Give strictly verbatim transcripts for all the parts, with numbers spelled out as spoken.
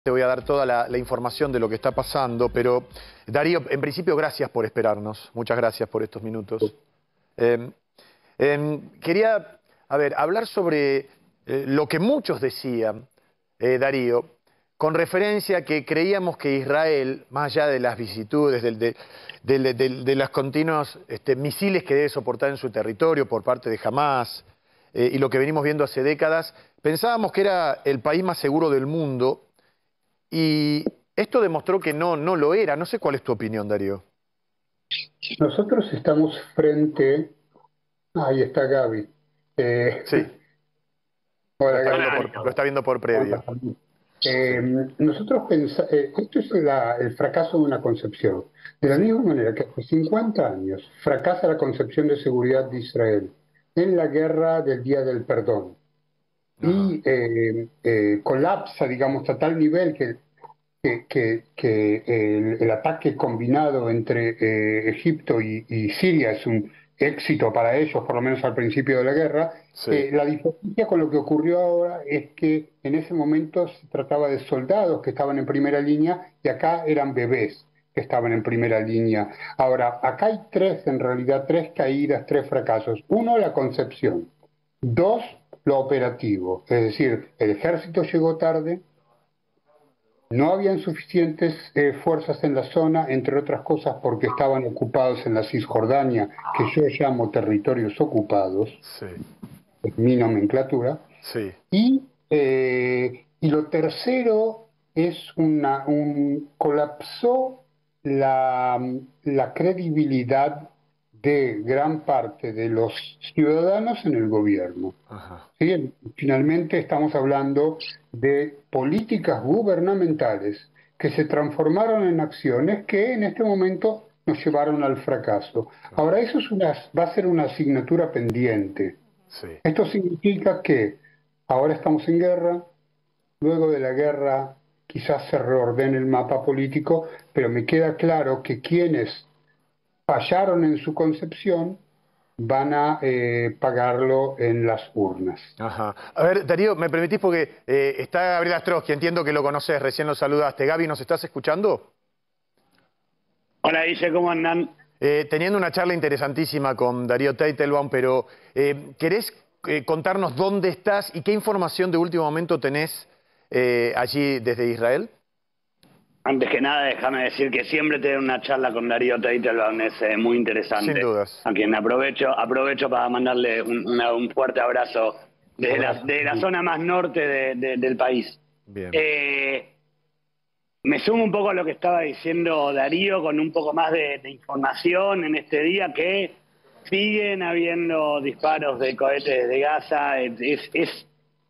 Te voy a dar toda la, la información de lo que está pasando, pero Darío, en principio, gracias por esperarnos. Muchas gracias por estos minutos. Eh, eh, quería, a ver, hablar sobre eh, lo que muchos decían, eh, Darío, con referencia a que creíamos que Israel, más allá de las vicisitudes, de, de, de, de, de las continuos este, misiles que debe soportar en su territorio por parte de Hamás, eh, y lo que venimos viendo hace décadas, pensábamos que era el país más seguro del mundo. Y esto demostró que no, no lo era. No sé cuál es tu opinión, Darío. Nosotros estamos frente... Ahí está Gaby. Eh... Sí. Hola, lo, está Gaby. viendo por, lo está viendo por previo. Eh, nosotros pensamos... Eh, esto es la, el fracaso de una concepción. De la misma manera que hace cincuenta años fracasa la concepción de seguridad de Israel en la guerra del Día del Perdón. Ajá. Y eh, eh, colapsa, digamos, a tal nivel que... que, que, que el, el ataque combinado entre eh, Egipto y, y Siria es un éxito para ellos, por lo menos al principio de la guerra. Sí. Eh, la diferencia con lo que ocurrió ahora es que en ese momento se trataba de soldados que estaban en primera línea y acá eran bebés que estaban en primera línea. Ahora, acá hay tres, en realidad, tres caídas, tres fracasos. Uno, la concepción. Dos, lo operativo. Es decir, el ejército llegó tarde. No habían suficientes eh, fuerzas en la zona, entre otras cosas porque estaban ocupados en la Cisjordania, que yo llamo territorios ocupados, sí. Es mi nomenclatura. Sí. Y, eh, y lo tercero es una, un colapsó la, la credibilidad de gran parte de los ciudadanos en el gobierno. Ajá. ¿Sí? Finalmente estamos hablando de políticas gubernamentales que se transformaron en acciones que en este momento nos llevaron al fracaso. Ahora, eso es una, va a ser una asignatura pendiente. Sí. Esto significa que ahora estamos en guerra, luego de la guerra quizás se reordene el mapa político, pero me queda claro que quienes fallaron en su concepción van a eh, pagarlo en las urnas. Ajá. A ver, Darío, ¿me permitís? Porque eh, está Gabriel Astrosky, entiendo que lo conoces, recién lo saludaste. Gaby, ¿nos estás escuchando? Hola, Guille, ¿cómo andan? Eh, teniendo una charla interesantísima con Darío Teitelbaum, pero eh, ¿querés eh, contarnos dónde estás y qué información de último momento tenés eh, allí desde Israel? Antes que nada, déjame decir que siempre tener una charla con Darío Teitelbaum es eh, muy interesante. Sin dudas. A quien aprovecho, aprovecho para mandarle un, una, un fuerte abrazo desde la, de la zona más norte de, de, del país. Bien. Eh, me sumo un poco a lo que estaba diciendo Darío, con un poco más de, de información en este día, que siguen habiendo disparos de cohetes de Gaza. Es... es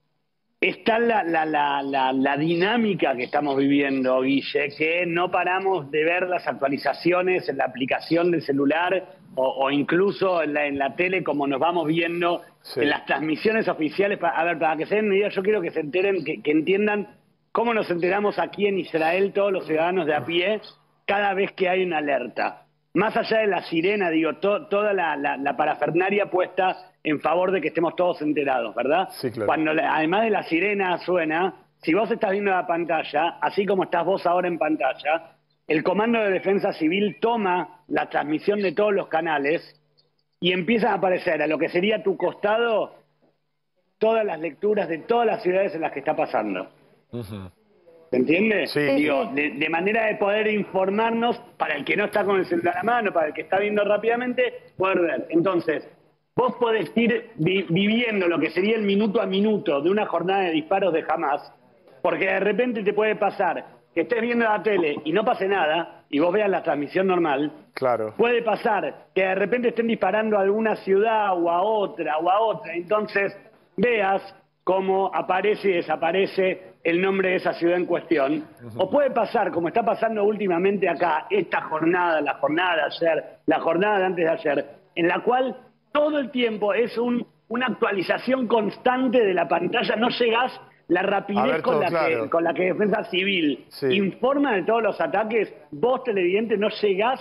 Está la, la, la, la, la dinámica que estamos viviendo, Guille, que no paramos de ver las actualizaciones en la aplicación del celular o, o incluso en la, en la tele, como nos vamos viendo sí. en las transmisiones oficiales. Para, a ver, para que se den una idea, yo quiero que se enteren, que, que entiendan cómo nos enteramos aquí en Israel, todos los ciudadanos de a pie, cada vez que hay una alerta. Más allá de la sirena, digo, to, toda la, la, la parafernaria puesta en favor de que estemos todos enterados, ¿verdad? Sí, claro. Cuando además de la sirena suena, si vos estás viendo la pantalla, así como estás vos ahora en pantalla, el Comando de Defensa Civil toma la transmisión de todos los canales y empiezan a aparecer a lo que sería a tu costado todas las lecturas de todas las ciudades en las que está pasando. Uh-huh. ¿Se entiende? Sí. Digo, de, de manera de poder informarnos, para el que no está con el celular a mano, para el que está viendo rápidamente, poder ver. Entonces, vos podés ir vi viviendo lo que sería el minuto a minuto de una jornada de disparos de Hamás, porque de repente te puede pasar que estés viendo la tele y no pase nada, y vos veas la transmisión normal. Claro. Puede pasar que de repente estén disparando a alguna ciudad o a otra o a otra, entonces veas cómo aparece y desaparece el nombre de esa ciudad en cuestión. Uh-huh. O puede pasar, como está pasando últimamente acá, esta jornada, la jornada de ayer, la jornada de antes de ayer, en la cual todo el tiempo es un, una actualización constante de la pantalla, no llegás la rapidez ver, con, la claro. que, con la que Defensa Civil sí. informa de todos los ataques, vos televidente no llegás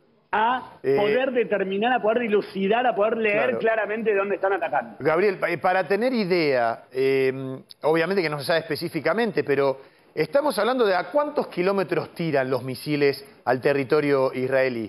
a eh, poder determinar, a poder dilucidar, a poder leer claro. claramente de dónde están atacando. Gabriel, para tener idea, eh, obviamente que no se sabe específicamente, pero estamos hablando de a cuántos kilómetros tiran los misiles al territorio israelí.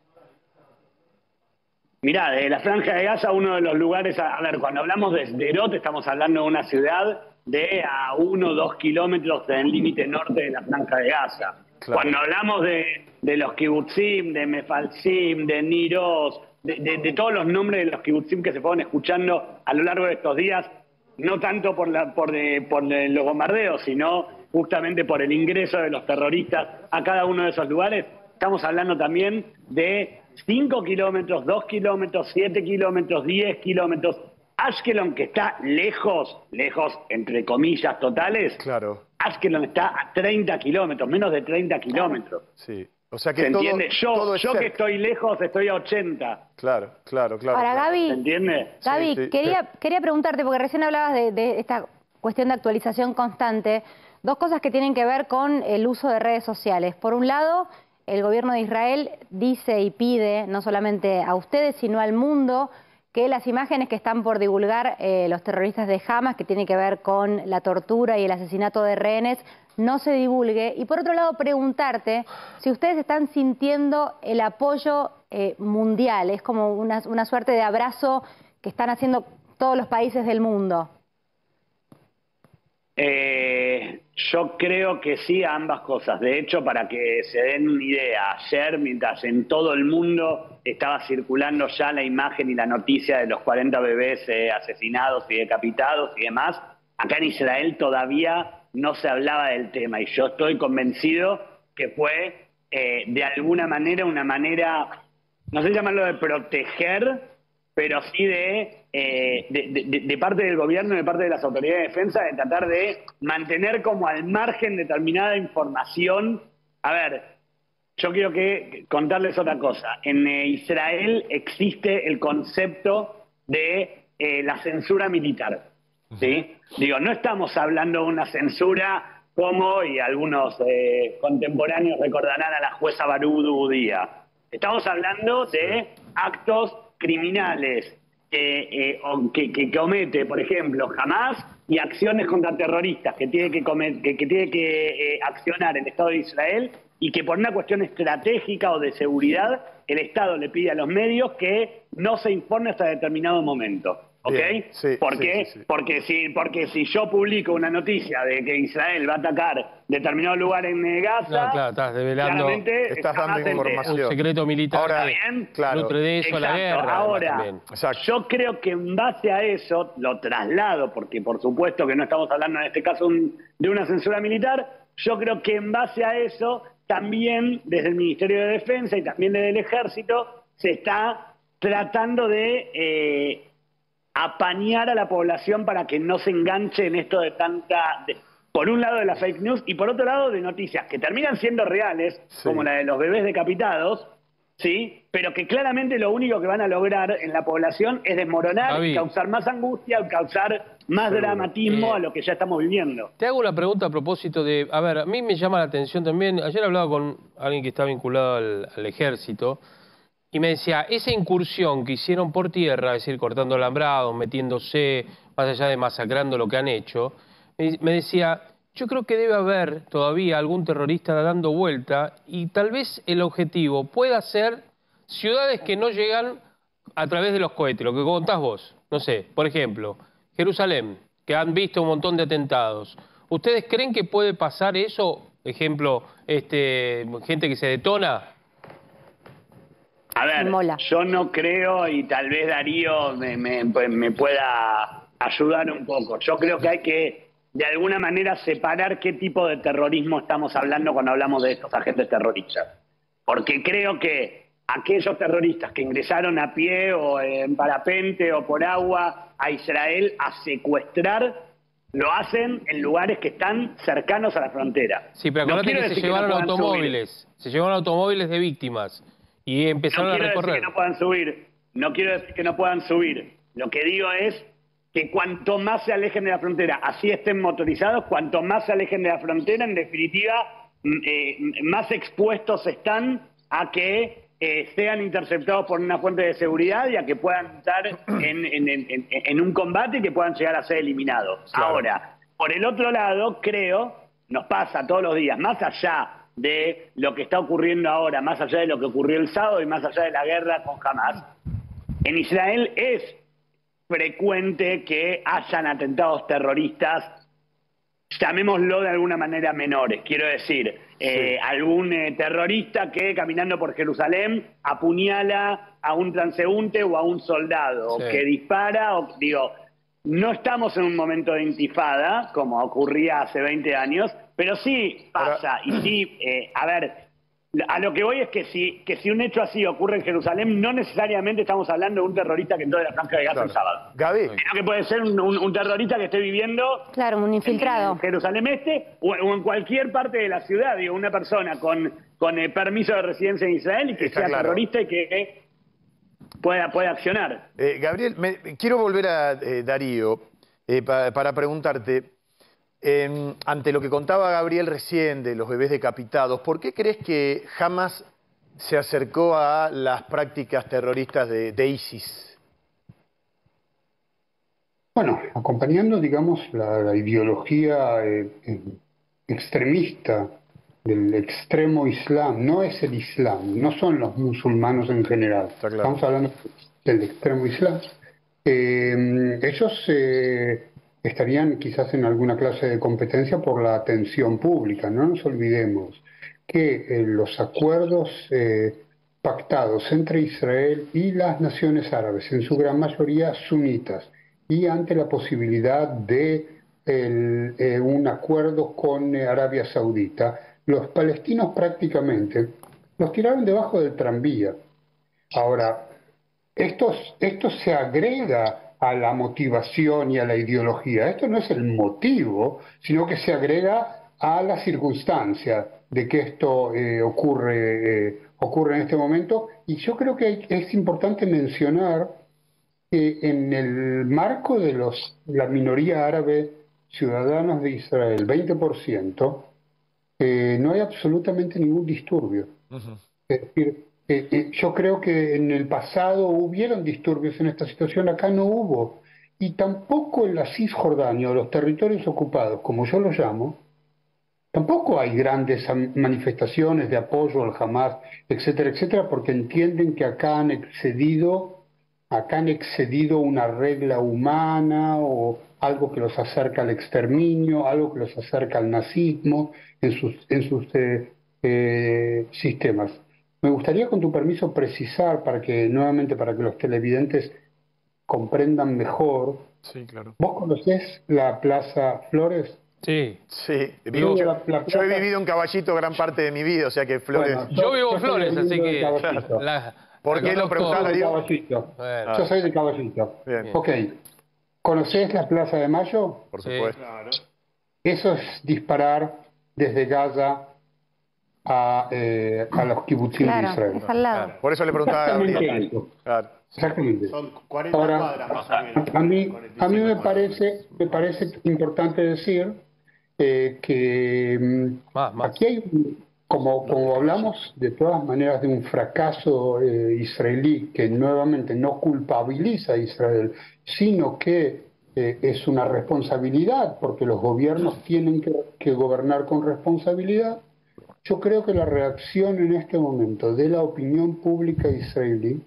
Mirá, de la Franja de Gaza, uno de los lugares, a, a ver, cuando hablamos de Sderot, estamos hablando de una ciudad de a uno o dos kilómetros del límite norte de la Franja de Gaza. Claro. Cuando hablamos de, de los kibutzim, de Mefalsim, de Niros, de, de, de todos los nombres de los kibutzim que se fueron escuchando a lo largo de estos días, no tanto por, la, por, de, por de los bombardeos, sino justamente por el ingreso de los terroristas a cada uno de esos lugares, estamos hablando también de cinco kilómetros, dos kilómetros, siete kilómetros, diez kilómetros. Ashkelon, que está lejos, lejos, entre comillas totales, claro. Ashkelon está a treinta kilómetros, menos de treinta kilómetros. Sí, o sea que ¿Se todo, entiende? Yo, todo es yo que cerca. estoy lejos estoy a ochenta. Claro, claro, claro. Ahora, claro. Gaby, ¿Se entiende? Gaby, Sí, sí. Quería, quería preguntarte, porque recién hablabas de, de esta cuestión de actualización constante, dos cosas que tienen que ver con el uso de redes sociales. Por un lado, el gobierno de Israel dice y pide, no solamente a ustedes, sino al mundo, que las imágenes que están por divulgar eh, los terroristas de Hamas, que tiene que ver con la tortura y el asesinato de rehenes, no se divulgue. Y por otro lado, preguntarte si ustedes están sintiendo el apoyo eh, mundial. Es como una, una suerte de abrazo que están haciendo todos los países del mundo. Eh, yo creo que sí a ambas cosas. De hecho, para que se den una idea, ayer, mientras en todo el mundo estaba circulando ya la imagen y la noticia de los cuarenta bebés eh, asesinados y decapitados y demás, acá en Israel todavía no se hablaba del tema. Y yo estoy convencido que fue, eh, de alguna manera, una manera, no sé llamarlo de proteger, pero sí de, eh, de, de, de parte del gobierno y de parte de las autoridades de defensa, de tratar de mantener como al margen determinada información. A ver, yo quiero que contarles otra cosa. En eh, Israel existe el concepto de eh, la censura militar, ¿sí? Digo, no estamos hablando de una censura como, y algunos eh, contemporáneos recordarán a la jueza Barudu Díaz. Estamos hablando de actos criminales que, eh, que, que comete, por ejemplo, Hamas, y acciones contra terroristas que tiene que, comer, que, que, tiene que eh, accionar el Estado de Israel, y que por una cuestión estratégica o de seguridad el Estado le pide a los medios que no se informe hasta determinado momento. ¿Ok? Bien, sí, ¿Por qué? sí, sí, sí. Porque, si, porque si yo publico una noticia de que Israel va a atacar determinado lugar en eh, Gaza, No, claro, estás develando, claramente estás jamás dando se entera. información. un secreto militar. Ahora, bien, claro. Nutre de eso a la Exacto. guerra. Ahora, también. Exacto. yo creo que en base a eso, lo traslado, porque por supuesto que no estamos hablando en este caso un, de una censura militar, yo creo que en base a eso, también desde el Ministerio de Defensa y también desde el Ejército, se está tratando de eh, apañar a la población para que no se enganche en esto de tanta... De, por un lado de la fake news y por otro lado de noticias que terminan siendo reales, Sí. como la de los bebés decapitados, ¿sí? Pero que claramente lo único que van a lograr en la población es desmoronar, Javi. y causar más angustia, causar más Seguro. dramatismo Eh, a lo que ya estamos viviendo. Te hago una pregunta a propósito de... A ver, a mí me llama la atención también... Ayer hablaba con alguien que está vinculado al, al ejército y me decía, esa incursión que hicieron por tierra, es decir, cortando alambrados, metiéndose, más allá de masacrando lo que han hecho, me, me decía, yo creo que debe haber todavía algún terrorista dando vuelta y tal vez el objetivo pueda ser ciudades que no llegan a través de los cohetes, lo que contás vos. No sé, por ejemplo, Jerusalén, que han visto un montón de atentados. ¿Ustedes creen que puede pasar eso? Ejemplo, este, gente que se detona. A ver, Mola. yo no creo, y tal vez Darío me, me, me pueda ayudar un poco. Yo creo que hay que, de alguna manera, separar qué tipo de terrorismo estamos hablando cuando hablamos de estos agentes terroristas. Porque creo que aquellos terroristas que ingresaron a pie o en parapente o por agua a Israel a secuestrar, lo hacen en lugares que están cercanos a la frontera. Sí, pero No acordate quiero que se decir llevaron no puedan automóviles. Se llevaron automóviles de víctimas y empezaron No a quiero decir recorrer. que no puedan subir, no quiero decir que no puedan subir. Lo que digo es que cuanto más se alejen de la frontera, así estén motorizados, cuanto más se alejen de la frontera, en definitiva, eh, más expuestos están a que eh, sean interceptados por una fuente de seguridad y a que puedan estar en, en, en, en un combate y que puedan llegar a ser eliminados. Claro. Ahora, por el otro lado, creo nos pasa todos los días, más allá de lo que está ocurriendo ahora, más allá de lo que ocurrió el sábado y más allá de la guerra con Hamas, en Israel es frecuente que hayan atentados terroristas, llamémoslo de alguna manera menores. Quiero decir, eh, sí. algún eh, terrorista que caminando por Jerusalén apuñala a un transeúnte o a un soldado, sí. o que dispara, o digo, no estamos en un momento de intifada, como ocurría hace veinte años, pero sí pasa, Ahora... y sí, eh, a ver, a lo que voy es que si, que si un hecho así ocurre en Jerusalén, no necesariamente estamos hablando de un terrorista que entró de la Franja de Gaza claro. el sábado. Gaby. Sino que puede ser un, un, un terrorista que esté viviendo claro, un infiltrado. en, en Jerusalén Este o, o en cualquier parte de la ciudad. Digo, una persona con, con eh, permiso de residencia en Israel y que Está sea claro. terrorista y que eh, pueda, pueda accionar. Eh, Gabriel, me, quiero volver a eh, Darío eh, pa, para preguntarte. Eh, ante lo que contaba Gabriel recién de los bebés decapitados, ¿por qué crees que Hamas se acercó a las prácticas terroristas de, de ISIS? Bueno, acompañando, digamos, la, la ideología eh, extremista del extremo Islam, no es el Islam, no son los musulmanes en general, claro. Estamos hablando del extremo Islam. Eh, ellos... Eh, estarían quizás en alguna clase de competencia por la atención pública. No nos olvidemos que eh, los acuerdos eh, pactados entre Israel y las naciones árabes, en su gran mayoría sunitas, y ante la posibilidad de el, eh, un acuerdo con eh, Arabia Saudita, los palestinos prácticamente los tiraron debajo del tranvía. Ahora, esto, esto se agrega a la motivación y a la ideología. Esto no es el motivo, sino que se agrega a la circunstancia de que esto eh, ocurre, eh, ocurre en este momento. Y yo creo que hay, es importante mencionar que en el marco de los, la minoría árabe ciudadanos de Israel, veinte por ciento, eh, no hay absolutamente ningún disturbio. Uh-huh. Es decir, Eh, eh, yo creo que en el pasado hubieron disturbios en esta situación, acá no hubo. Y tampoco en la Cisjordania, o los territorios ocupados, como yo los llamo, tampoco hay grandes manifestaciones de apoyo al Hamas, etcétera, etcétera, porque entienden que acá han excedido, acá han excedido una regla humana o algo que los acerca al exterminio, algo que los acerca al nazismo en sus, en sus eh, eh, sistemas. Me gustaría, con tu permiso, precisar, para que nuevamente para que los televidentes comprendan mejor. Sí, claro. ¿Vos conocés la Plaza Flores? Sí. Sí. Vivo, yo, la, la plaza... yo he vivido en Caballito gran parte de mi vida, o sea que Flores... Bueno, yo, yo vivo en Flores, así que... La, ¿Por qué lo preguntaba yo? Caballito. Bueno. Yo soy de Caballito. Bien. Ok. ¿Conocés la Plaza de Mayo? Por supuesto. Sí. Claro. Eso es disparar desde Gaza a, eh, a los kibutzim claro, de Israel. Es al lado. Claro. Por eso le preguntaba a Gabriel. Claro. Exactamente. Son cuarenta Ahora, cuadras más o menos. A mí, a mí me parece, me parece importante decir eh, que más, más. aquí hay, como, como hablamos de todas maneras de un fracaso eh, israelí que nuevamente no culpabiliza a Israel, sino que eh, es una responsabilidad, porque los gobiernos tienen que, que gobernar con responsabilidad. Yo creo que la reacción en este momento de la opinión pública israelí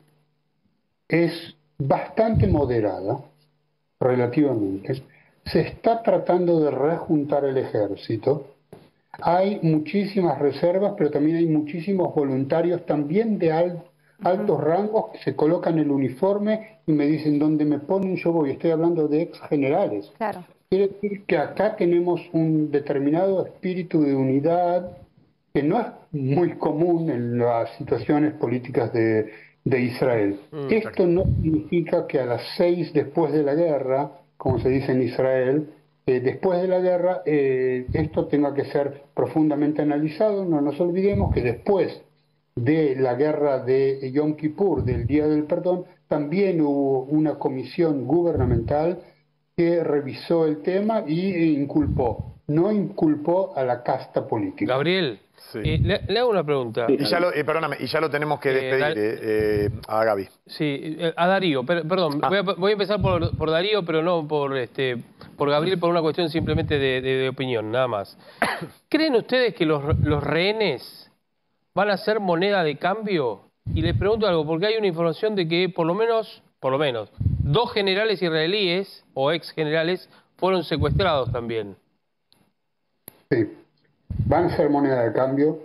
es bastante moderada, relativamente. Se está tratando de rejuntar el ejército. Hay muchísimas reservas, pero también hay muchísimos voluntarios, también de al, altos rangos, que se colocan el uniforme y me dicen, ¿dónde me ponen yo voy? Estoy hablando de ex generales. Claro. Quiere decir que acá tenemos un determinado espíritu de unidad, que no es muy común en las situaciones políticas de, de Israel. Mm, Esto no significa que a las seis después de la guerra, como se dice en Israel, eh, después de la guerra eh, esto tenga que ser profundamente analizado. No nos olvidemos que después de la guerra de Yom Kippur, del Día del Perdón, también hubo una comisión gubernamental que revisó el tema y inculpó no inculpó a la casta política. Gabriel, Sí. eh, le, le hago una pregunta. Y ya lo, eh, perdóname, y ya lo tenemos que Eh, despedir Dar- eh, eh, a Gaby. Sí, eh, a Darío, per- perdón, Ah. voy, a, voy a empezar por, por Darío, pero no por este por Gabriel, por una cuestión simplemente de, de- de opinión, nada más. ¿Creen ustedes que los, los rehenes van a ser moneda de cambio? Y les pregunto algo, porque hay una información de que por lo menos, por lo menos, dos generales israelíes o ex generales fueron secuestrados también. Sí. Van a ser moneda de cambio,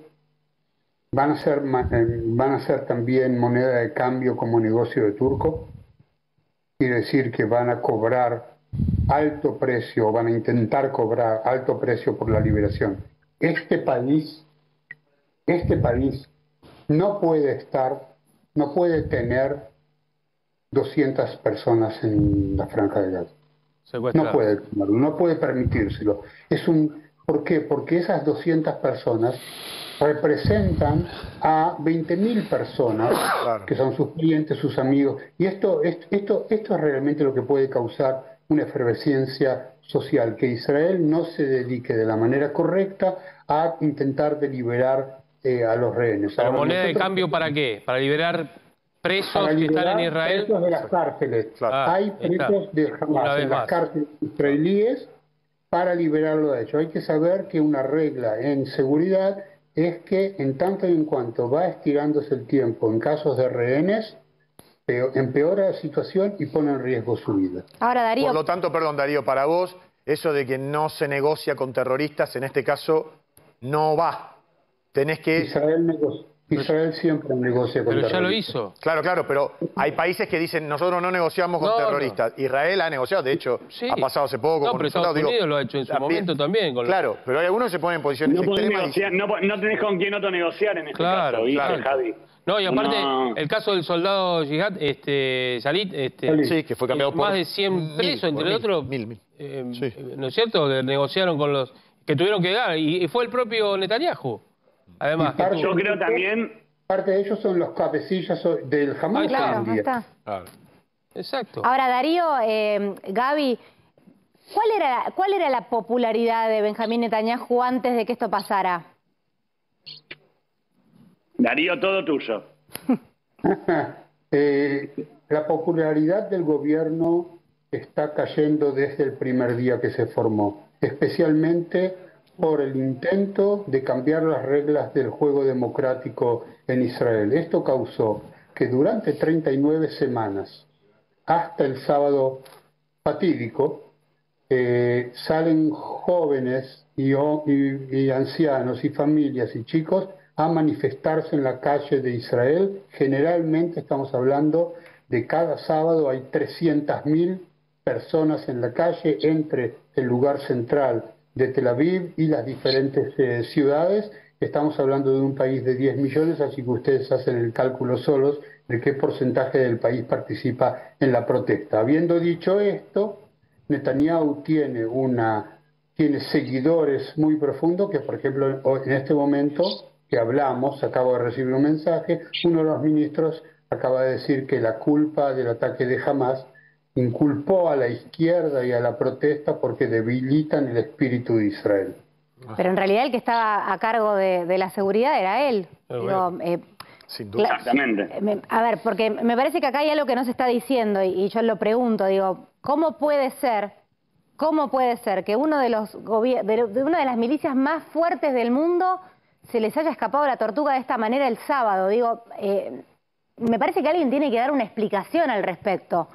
van a ser, ma- eh, van a ser también moneda de cambio como negocio de turco. Quiere decir que van a cobrar alto precio, van a intentar cobrar alto precio por la liberación. Este país, este país no puede estar, no puede tener doscientas personas en la Franja de Gaza. Secuestrados. No puede tenerlo, no puede permitírselo. Es un, ¿por qué? Porque esas doscientas personas representan a veinte mil personas Claro. que son sus clientes, sus amigos. Y esto, esto, esto, esto es realmente lo que puede causar una efervescencia social, que Israel no se dedique de la manera correcta a intentar de liberar eh, a los rehenes. ¿Pero Ahora, moneda de nosotros- cambio para qué? ¿Para liberar presos para que están en liberar Israel? presos de las cárceles. Claro. Ah, Hay ahí está. presos de Una Hamas vez en las más. cárceles israelíes para liberarlo de ellos. Hay que saber que una regla en seguridad es que en tanto y en cuanto va estirándose el tiempo en casos de rehenes, peo- empeora la situación y pone en riesgo su vida. Ahora, Darío, Por lo tanto, perdón, Darío, para vos, eso de que no se negocia con terroristas, en este caso, no va. Tenés que... Israel, nego- Israel siempre negocia con Pero ya lo terroristas. hizo. Claro, claro, pero hay países que dicen, nosotros no negociamos con No, no. terroristas. Israel ha negociado, de hecho, Sí. ha pasado hace poco No, con pero nosotros. Estados Unidos lo ha hecho en su momento también con- Claro, pero hay algunos que se ponen en posiciones No podés extremas. y- negociar, no, po- no tenés con quién otro negociar en este Claro, caso, ¿viste, claro. Javi? No, y aparte, No. el caso del soldado Jihad, este, Salit, este, Salit. Sí, que fue cambiado por... más de cien mil, presos, por entre mil, otros, Mil, mil. eh, Sí. ¿no es cierto? Que negociaron con los que tuvieron que dar, y, y fue el propio Netanyahu. Además, Y que parte- tuvo- Yo creo también, Parte de ellos son los cabecillas del Hamas Ah, claro, hoy en ahí día. está. Claro. exacto. Ahora, Darío, eh, Gaby, ¿cuál era, ¿cuál era la popularidad de Benjamín Netanyahu antes de que esto pasara? Darío, todo tuyo. Eh, la popularidad del gobierno está cayendo desde el primer día que se formó, especialmente por el intento de cambiar las reglas del juego democrático en Israel. Esto causó que durante treinta y nueve semanas, hasta el sábado fatídico, eh, salen jóvenes y, o- y- y ancianos y familias y chicos a manifestarse en la calle de Israel. Generalmente estamos hablando de cada sábado hay trescientas mil personas en la calle entre el lugar central de Tel Aviv y las diferentes eh, ciudades. Estamos hablando de un país de diez millones, así que ustedes hacen el cálculo solos de qué porcentaje del país participa en la protesta. Habiendo dicho esto, Netanyahu tiene una tiene seguidores muy profundos que, por ejemplo, hoy- en este momento que hablamos, acabo de recibir un mensaje, uno de los ministros acaba de decir que la culpa del ataque de Hamas inculpó a la izquierda y a la protesta porque debilitan el espíritu de Israel. Pero en realidad el que estaba a cargo de, de la seguridad era él. Pero Digo, bueno. eh, Sin duda. Cla- Exactamente. me- a ver, porque me parece que acá hay algo que no se está diciendo y, y yo lo pregunto, digo, ¿cómo puede ser, cómo puede ser que uno de los gobier- de, de una de las milicias más fuertes del mundo se les haya escapado la tortuga de esta manera el sábado? Digo, eh, me parece que alguien tiene que dar una explicación al respecto.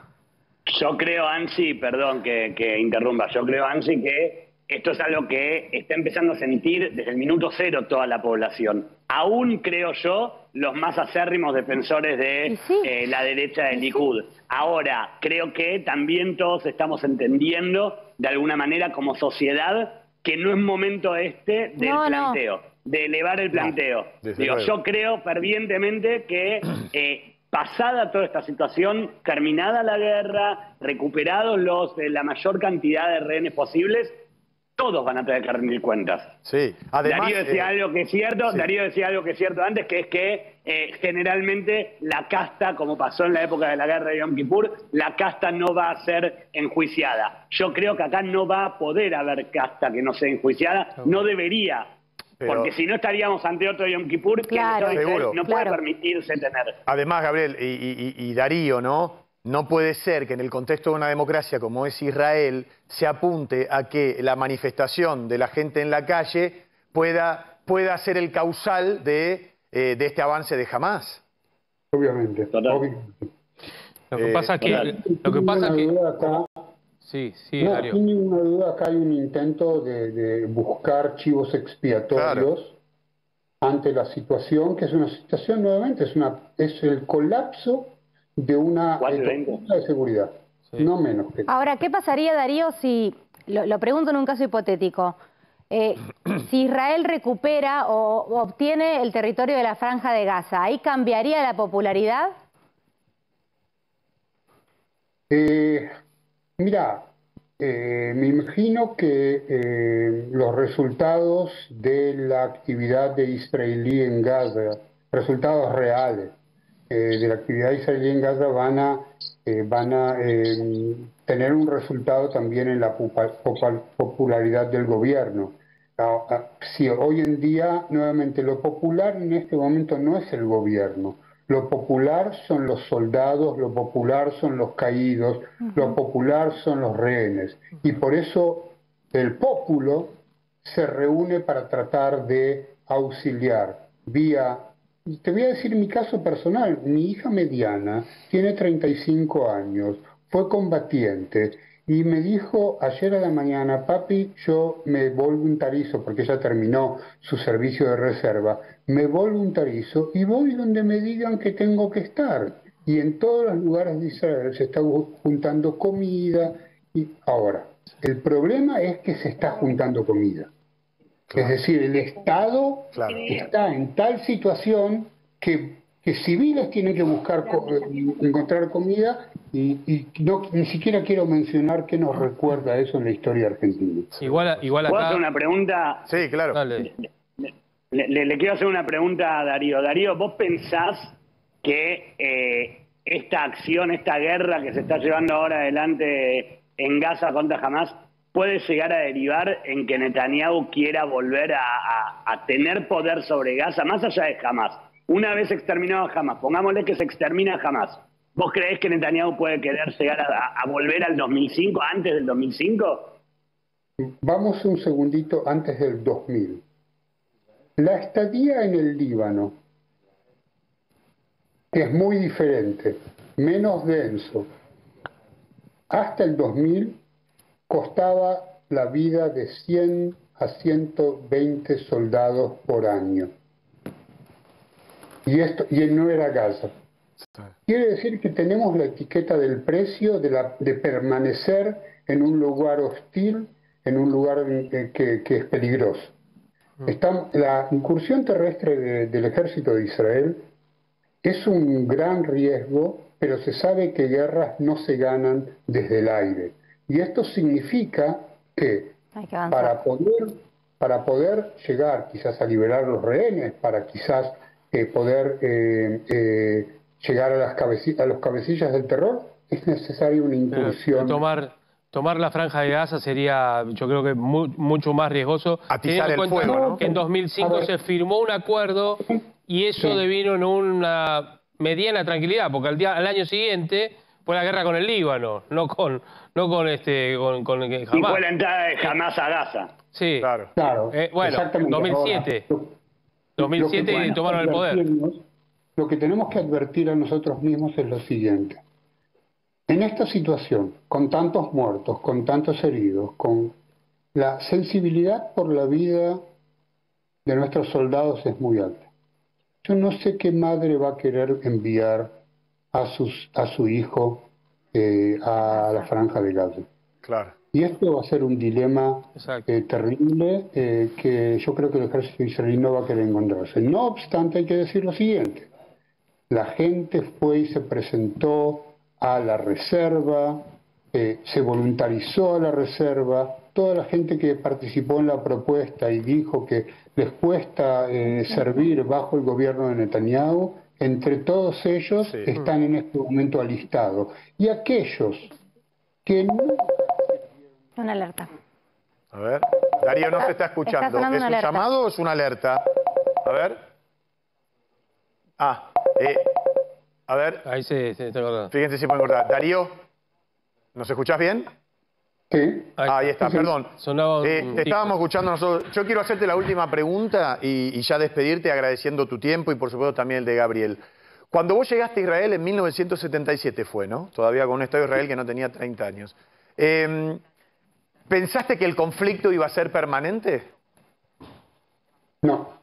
Yo creo, Ansi, perdón que, que interrumpa, yo creo, Ansi, que esto es algo que está empezando a sentir desde el minuto cero toda la población. Aún, creo yo, los más acérrimos defensores Y de sí. eh, la derecha del Y sí. Likud. Ahora, creo que también todos estamos entendiendo, de alguna manera, como sociedad, que no es momento este del No, no. planteo, de elevar el planteo. desde Digo, luego. yo creo fervientemente que eh, pasada toda esta situación, terminada la guerra, recuperados los eh, la mayor cantidad de rehenes posibles, todos van a tener que rendir cuentas. Sí, además... Darío decía eh, algo que es cierto, sí. Darío decía algo que es cierto antes, que es que eh, generalmente la casta, como pasó en la época de la guerra de Yom Kippur, la casta no va a ser enjuiciada. Yo creo que acá no va a poder haber casta que no sea enjuiciada, no debería, Pero- porque si no estaríamos ante otro Yom Kippur que Claro. el Estado de Israel Seguro. no puede Claro. permitirse tener. Además, Gabriel y, y- y Darío, ¿no? No puede ser que en el contexto de una democracia como es Israel se apunte a que la manifestación de la gente en la calle pueda, pueda ser el causal de, eh, de este avance de Hamás. Obviamente. Total. obviamente. Lo que Eh, pasa es que... total. Lo que pasa es Sin que... ninguna duda acá, Sí, sí, no, Darío. sin ninguna duda acá hay un intento de, de buscar chivos expiatorios ante la situación, que es una situación nuevamente, es, una, es el colapso de una cuatro y eh, veinte. doctrina de seguridad, Sí. no menos que Ahora, ¿qué pasaría, Darío, si, lo, lo pregunto en un caso hipotético, eh, si Israel recupera o, o obtiene el territorio de la Franja de Gaza, ¿ahí cambiaría la popularidad? Eh, mira, eh, me imagino que eh, los resultados de la actividad de israelí en Gaza, resultados reales eh, de la actividad israelí en Gaza van a, eh, van a eh, tener un resultado también en la pupa- popa- popularidad del gobierno. Ah, ah, Si hoy en día, nuevamente, lo popular en este momento no es el gobierno. Lo popular son los soldados, lo popular son los caídos, lo popular son los rehenes. Y por eso el pópulo se reúne para tratar de auxiliar vía... Te voy a decir mi caso personal. Mi hija mediana tiene treinta y cinco años, fue combatiente y me dijo ayer a la mañana: papi, yo me voluntarizo, porque ella terminó su servicio de reserva, me voluntarizo y voy donde me digan que tengo que estar. Y en todos los lugares de Israel se está juntando comida. Y ahora, el problema es que se está juntando comida. Claro. Es decir, el Estado Claro. está en tal situación que, que civiles tienen que buscar, co- encontrar comida y, y no, ni siquiera quiero mencionar qué nos recuerda eso en la historia argentina. Igual, igual ¿Puedo acá... hacer una pregunta? Sí, claro. Dale. Le, le- le quiero hacer una pregunta a Darío. Darío, ¿vos pensás que eh, esta acción, esta guerra que se está llevando ahora adelante en Gaza contra Hamás puede llegar a derivar en que Netanyahu quiera volver a, a- a tener poder sobre Gaza, más allá de Hamás? Una vez exterminado a Hamás, pongámosle que se extermina a Hamás, ¿vos creés que Netanyahu puede querer llegar a, a volver al dos mil cinco, antes del dos mil cinco? Vamos un segundito antes del dos mil. La estadía en el Líbano es muy diferente, menos denso. Hasta el dos mil costaba la vida de cien a ciento veinte soldados por año. Y esto y no era Gaza. Quiere decir que tenemos la etiqueta del precio de, la, de permanecer en un lugar hostil, en un lugar eh, que, que es peligroso. Está, la incursión terrestre de, del ejército de Israel es un gran riesgo, pero se sabe que guerras no se ganan desde el aire. Y esto significa que Hay que avanzar. para poder, para poder llegar quizás a liberar los rehenes, para quizás eh, poder eh, eh, llegar a, las cabeci- a los cabecillas del terror, es necesaria una Pero incursión. tomar, tomar la Franja de Gaza sería, yo creo que mu- mucho más riesgoso. Atizar teniendo en el cuenta fuego, ¿no? que en dos mil cinco A ver. se firmó un acuerdo y eso Sí. devino en una mediana tranquilidad, porque al, día, al año siguiente fue la guerra con el Líbano, no con, no con este, con, con el Y Hamás. fue la entrada de Hamás a Gaza. Sí. Claro. Claro, Eh, bueno, exactamente. dos mil siete. Ahora, lo- dos mil siete lo que y tomaron el poder. advertirnos- Lo que tenemos que advertir a nosotros mismos es lo siguiente. En esta situación, con tantos muertos, con tantos heridos, con la sensibilidad por la vida de nuestros soldados es muy alta. Yo no sé qué madre va a querer enviar a, sus, a su hijo eh, a la Franja de Gaza. Claro. Y esto va a ser un dilema Exacto. eh, terrible eh, que yo creo que el ejército israelí no va a querer encontrarse. No obstante, hay que decir lo siguiente. La gente fue y se presentó a la reserva, eh, se voluntarizó a la reserva, toda la gente que participó en la propuesta y dijo que les cuesta eh, servir bajo el gobierno de Netanyahu, entre todos ellos Sí. están en este momento alistados. Y aquellos que no... Una alerta. A ver, Darío no se está escuchando. Está sonando ¿Es una un alerta. llamado o es una alerta? A ver. Ah, eh, a ver, Ahí se, se está acordando. fíjense si pueden cortar. Darío, ¿nos escuchás bien? Sí. Ah, ahí está, Sí, sí. perdón. Sonaba un Eh, te tic. estábamos escuchando nosotros. Yo quiero hacerte la última pregunta y, y ya despedirte agradeciendo tu tiempo y por supuesto también el de Gabriel. Cuando vos llegaste a Israel en mil novecientos setenta y siete fue, ¿no? Todavía con un Estado de Israel que no tenía treinta años. Eh, ¿Pensaste que el conflicto iba a ser permanente? No.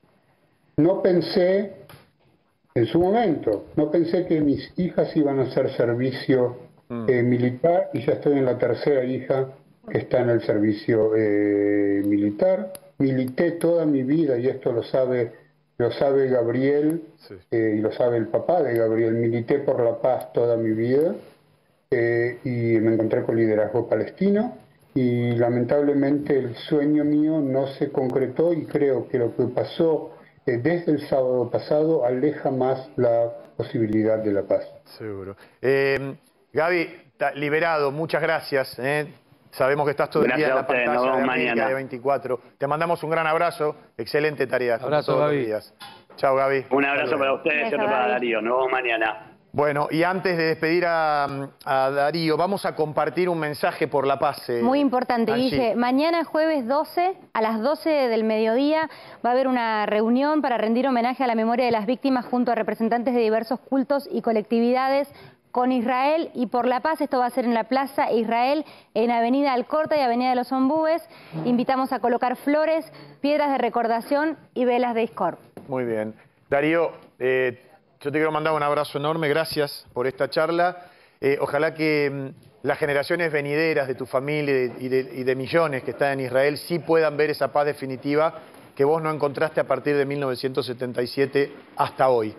No pensé, en su momento, no pensé que mis hijas iban a hacer servicio eh, militar, y ya estoy en la tercera hija que está en el servicio eh, militar. Milité toda mi vida, y esto lo sabe, lo sabe Gabriel, Sí. eh, y lo sabe el papá de Gabriel. Milité por la paz toda mi vida, eh, y me encontré con liderazgo palestino, y lamentablemente el sueño mío no se concretó, y creo que lo que pasó eh, desde el sábado pasado aleja más la posibilidad de la paz. Seguro. Eh, Gaby, ta- liberado, muchas gracias. ¿eh? Sabemos que estás todo el Gracias día en a la ustedes, nos pantalla de vemos América mañana. de veinticuatro. Te mandamos un gran abrazo. Excelente tarea. como Abrazo, todos los Gaby. días. Chao, Gaby. Un abrazo Hasta para luego. ustedes y Beso, otro para Gaby. Darío. Nos vemos mañana. Bueno, y antes de despedir a, a Darío, vamos a compartir un mensaje por la paz. eh, Muy importante, Angie. Guille. Mañana jueves doce, a las doce del mediodía, va a haber una reunión para rendir homenaje a la memoria de las víctimas junto a representantes de diversos cultos y colectividades con Israel y por la paz. Esto va a ser en la Plaza Israel, en Avenida Alcorta y Avenida de los Ombúes. Invitamos a colocar flores, piedras de recordación y velas de Iscor. Muy bien. Darío, eh, yo te quiero mandar un abrazo enorme. Gracias por esta charla. Eh, ojalá que mm, las generaciones venideras de tu familia y de, y, de, y de millones que están en Israel sí puedan ver esa paz definitiva que vos no encontraste a partir de mil novecientos setenta y siete hasta hoy.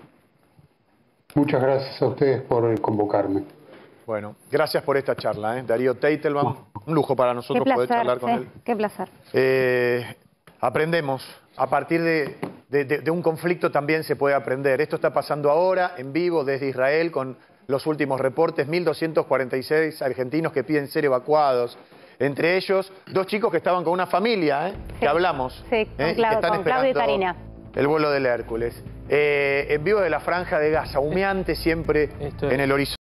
Muchas gracias a ustedes por convocarme. Bueno, gracias por esta charla, ¿eh? Darío Teitelbaum, un lujo para Qué nosotros poder placer, charlar con sí, él. qué placer. Eh, aprendemos, a partir de, de, de, de un conflicto también se puede aprender. Esto está pasando ahora, en vivo, desde Israel, con los últimos reportes, mil doscientos cuarenta y seis argentinos que piden ser evacuados. Entre ellos, dos chicos que estaban con una familia, ¿eh? Sí. que hablamos. Sí, con ¿eh? y que Clau- están con Claudio y esperando Karina. el vuelo del Hércules. Eh, en vivo de la Franja de Gaza, humeante siempre Esto es- en el horizonte.